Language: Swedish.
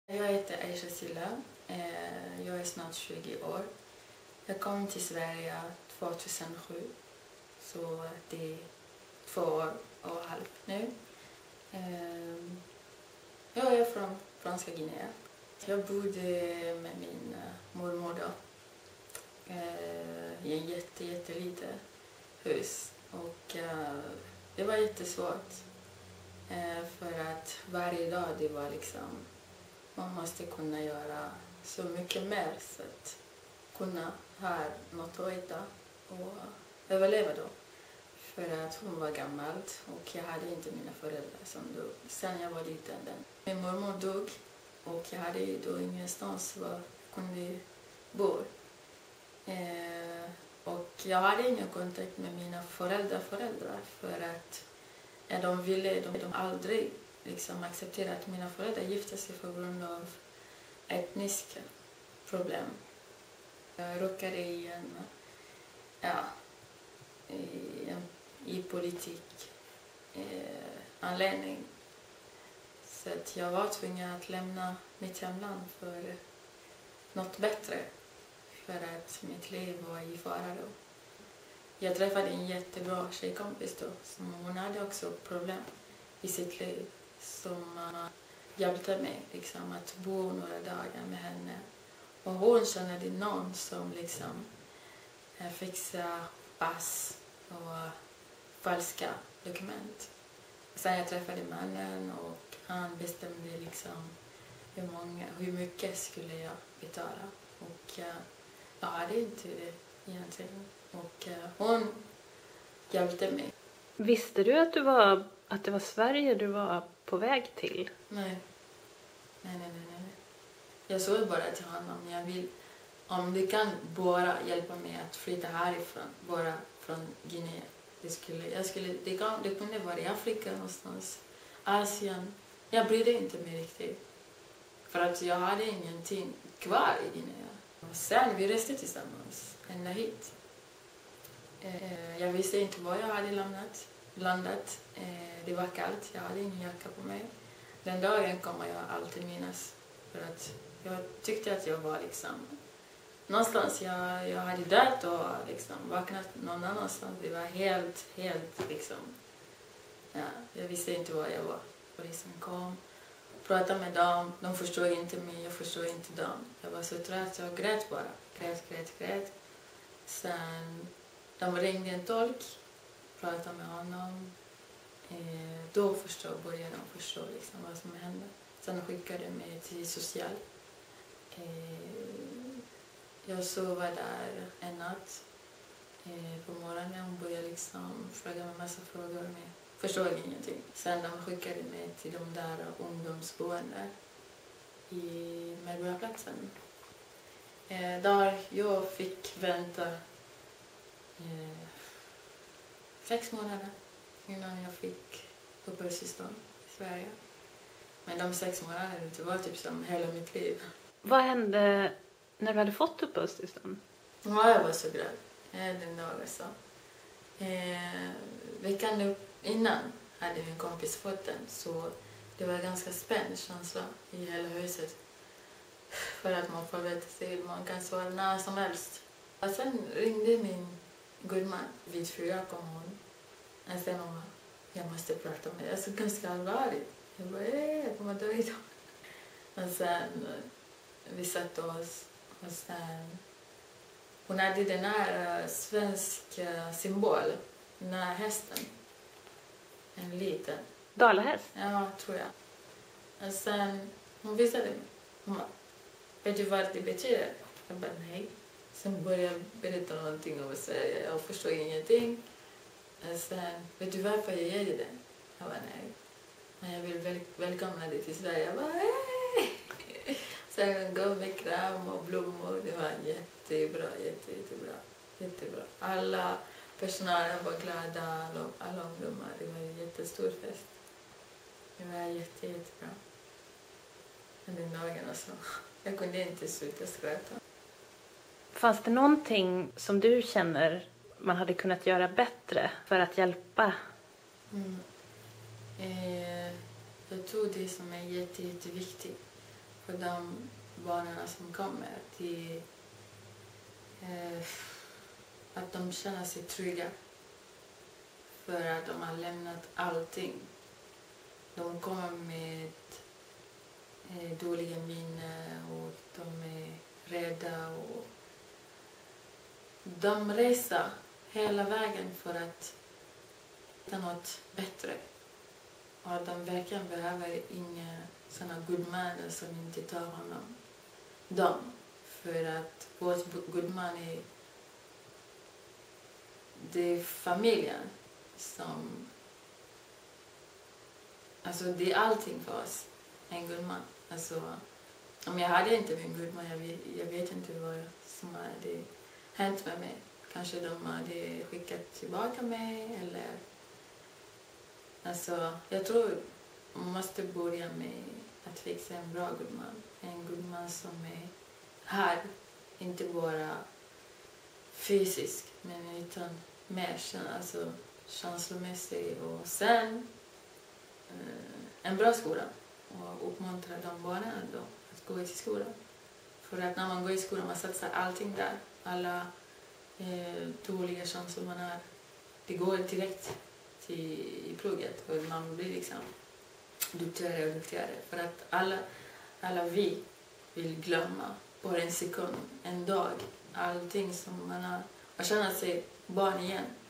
Jag heter Aisha Silla. Jag är snart 20 år. Jag kom till Sverige 2007. Så det är 2 år och halvt nu. Jag är från Franska Guinea. Jag bodde med min mormor då. I en jättelitet hus. Och det var jättesvårt. För att varje dag det var liksom... Man måste kunna göra så mycket mer så att kunna ha något att äta och överleva då. För att hon var gammal och jag hade inte mina föräldrar som dog. Sen jag var liten. Min mormor dog och jag hade då ingenstans var jag kunde bo. Och jag hade ingen kontakt med mina föräldrar för att de ville aldrig liksom acceptera att mina föräldrar gifte sig på grund av etniska problem. Jag råkade i politik anledning. Så att jag var tvungen att lämna mitt hemland för något bättre. För att mitt liv var i fara då. Jag träffade en jättebra tjejkompis då. Som hon hade också problem i sitt liv. Som hjälpte mig liksom, att bo några dagar med henne. Och hon kände någon som liksom fixade pass och falska dokument. Sen jag träffade mannen och han bestämde liksom hur mycket skulle jag betala. Och jag hade inte det egentligen. Och hon hjälpte mig. Visste du att det var Sverige du var på väg till? Nej. Jag sa bara till honom, om du kan bara hjälpa mig att flytta härifrån, bara från Guinea. Det kunde vara i Afrika någonstans, Asien. Jag brydde inte mig riktigt. För att jag hade ingenting kvar i Guinea. Och sen vi reste tillsammans ända hit. Jag visste inte var jag hade landat. Det var kallt, jag hade ingen jacka på mig. Den dagen kommer jag alltid minnas. För att jag tyckte att jag var liksom... Någonstans jag hade dött och liksom vaknat någon annanstans. Det var helt liksom... Ja, jag visste inte var jag var. Polisen kom, pratade med dem. De förstod inte mig, jag förstod inte dem. Jag var så trött, jag grät bara. Grät. Sen de ringde en tolk, pratade med honom. Då började de förstå liksom vad som hände. Sen skickade de mig till social. Jag sov där en natt. På morgonen hon började liksom fråga mig massa frågor. Men förstod ingenting. Sen de skickade mig till de där ungdomsboende i Medborgarplatsen. Där jag fick vänta 6 månader innan jag fick uppehållstillstånd i Sverige. Men de 6 månaderna det var typ som hela mitt liv. Vad hände när du hade fått uppehållstillstånd? Ja, jag var så glad den dagen så. Veckan innan hade min kompis fått den så det var ganska spänd känsla i hela huset. För att man får veta sig, man kan svara när som helst. Och sen ringde min gudman. Vid 4 kom hon. Och sen hon bara, jag måste prata med dig. Jag är så ganska allvarlig. Jag bara, jag kommer dö idag. Och sen vi satte oss. Och sen hon hade den här svenska symbol. Den här hästen. En liten. Dalahäst? Ja, tror jag. Och sen hon visade mig. Hon bara, vet du vad det betyder? Jag bara, nej. Sen började jag berätta någonting om Sverige. Jag förstod ingenting. Och sen, vet du varför jag ger dig den? Jag bara, nej. Men jag vill välkomna dig till Sverige. Jag bara, hej! Sen gav mig kram och blommor. Det var jättebra. Alla personalen var glada. Alla ungdomar. Det var en jättestor fest. Det var jättebra. Men den dagen alltså, jag kunde inte sluta skratta. Fanns det någonting som du känner man hade kunnat göra bättre för att hjälpa? Jag tror det som är jätteviktigt för de barnen som kommer till att de känner sig trygga för att de har lämnat allting. De kommer med dåliga minnen och de är rädda och de reser hela vägen för att hitta något bättre. Och de verkligen behöver inga sådana gudmän som inte tar hand om dem. För att vår gudman är det är familjen som... Alltså det är allting för oss, en gudman. Alltså, om jag hade inte min gudman, jag vet inte vad som hade hänt med mig. Kanske de hade skickat tillbaka mig eller... Alltså, jag tror man måste börja med att fixa en bra gudman. En gudman som är här, inte bara fysisk, men utan mer alltså, känslomässig. Och sen en bra skola och uppmuntra de barnen då att gå till skolan. För att när man går i skolan man satsar allting där. Alla dåliga känslor man har, det går direkt i plugget och man blir liksom duktigare och duktigare. För att alla vi vill glömma bara en sekund, en dag, allting som man har och känna sig barn igen.